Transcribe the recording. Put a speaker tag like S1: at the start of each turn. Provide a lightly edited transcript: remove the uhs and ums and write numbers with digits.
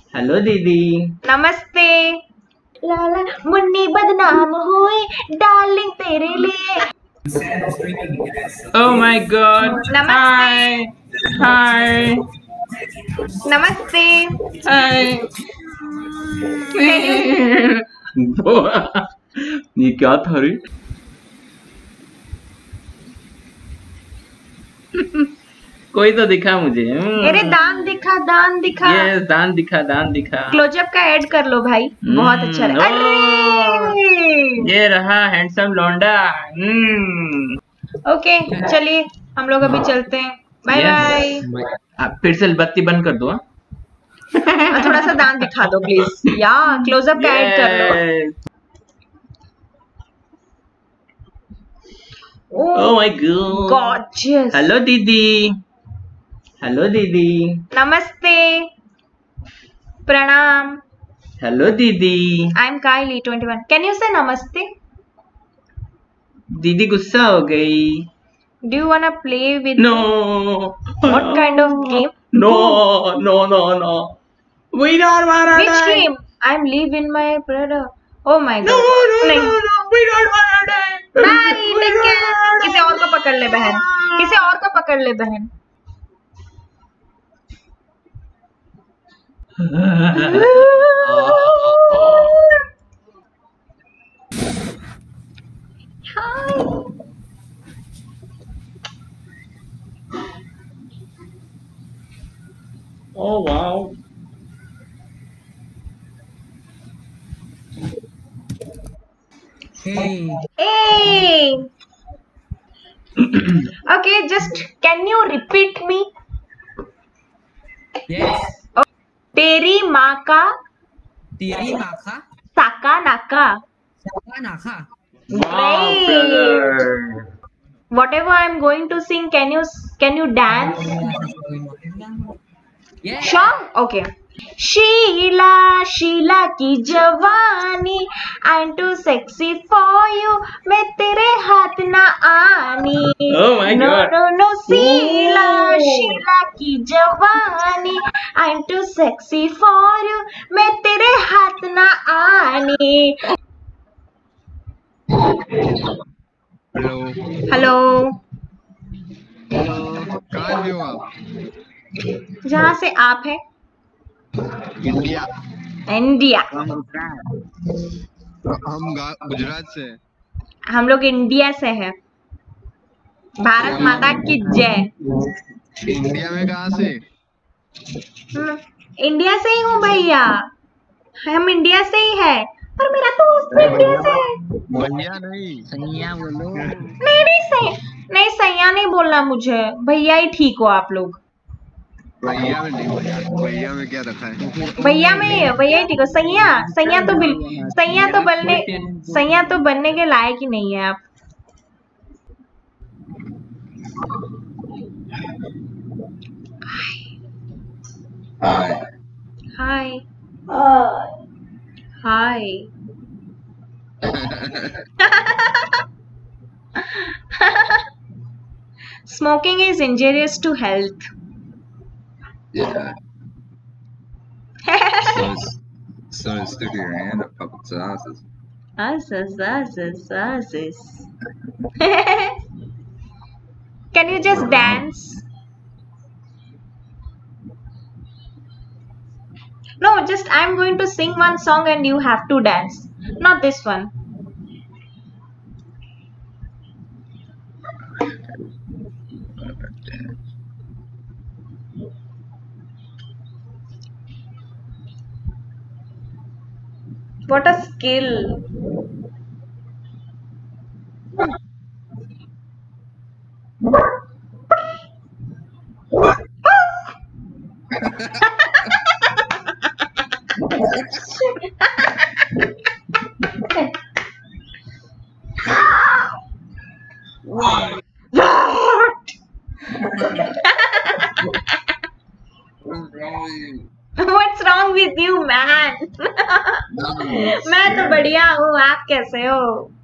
S1: Hello दीदी।
S2: नमस्ते। लाला मुन्नी बदनाम हुई डार्लिंग तेरे लिए।
S1: Oh my god.
S2: नमस्ते।
S1: हाय
S2: नमस्ते।
S1: हाय।
S2: Can
S1: ये क्या था रे? कोई तो दिखा मुझे।
S2: अरे दान दिखा, दान दिखा।
S1: यस, दान दिखा, दान दिखा।
S2: क्लोजअप का ऐड कर लो भाई, बहुत अच्छा रहा। अरे
S1: ये रहा हैंडसम लौंडा।
S2: ओके चलिए हम लोग अभी चलते हैं। Bye bye.
S1: आप फिर से बत्ती बंद कर दो।
S2: थोड़ा सा दान दिखा दो प्लीज या क्लोजअप का ऐड कर लो।
S1: Oh my god.
S2: Gorgeous.
S1: Hello दीदी। हेलो दीदी।
S2: नमस्ते। प्रणाम।
S1: हेलो दीदी।
S2: I am Kylie 21। Can you say नमस्ते?
S1: दीदी गुस्सा हो गई।
S2: Do you wanna play with
S1: no.
S2: What kind of game?
S1: No no no no. We don't wanna
S2: Which
S1: die.
S2: game? I'm leaving my brother. Oh my
S1: No
S2: god.
S1: no
S2: नहीं।
S1: no no. We don't wanna die.
S2: Bye,
S1: We
S2: take
S1: don't
S2: care.
S1: wanna
S2: किसी और को पकड़ ले बहन, किसी और को पकड़ ले बहन।
S1: Oh wow.
S3: Hey.
S2: Hey. Okay, just can you repeat me?
S3: Yes.
S2: तेरी माँ का
S3: तेरी माँ का
S2: साका नाका।
S3: साका नाका.
S1: Wow, brother.
S2: Whatever I'm going to sing, can you dance?
S3: Yes.
S2: Sure? Okay. Sheila Sheila की जवानी, I'm too sexy for you, मैं तेरे हाथ ना आनी।
S1: Oh my
S2: no
S1: God.
S2: no no Sheila
S1: Ooh.
S2: Sheila की जवानी, I'm too sexy for you, मैं तेरे हाथ ना आनी।
S4: Hello
S2: hello.
S4: हेलो, कहाँ से हो आप?
S2: जहाँ से आप है?
S4: इंडिया।
S2: इंडिया।
S4: हम गुजरात से।
S2: हम लोग इंडिया से हैं। भारत माता की जय।
S4: इंडिया में कहाँ से?
S2: इंडिया से ही हूँ भैया, हम इंडिया से ही है। पर मेरा दोस्त भी इंडिया से है।
S4: भैया नहीं, सैया बोलो।
S2: नहीं सैया नहीं बोलना मुझे, भैया ही ठीक हो आप लोग।
S4: भैया में नहीं, भैया में क्या रखा है?
S2: भैया ही ठीक हो। सैया तो बनने के लायक ही नहीं है आप। हाय हाय। Smoking is injurious to health.
S5: Yeah. So stick your hand up couple times.
S2: Can you just dance? No, just I'm going to sing one song and you have to dance. Not this one. What a skill.
S5: What?
S2: What's wrong with you, man? मैं तो बढ़िया हूँ, आप कैसे हो?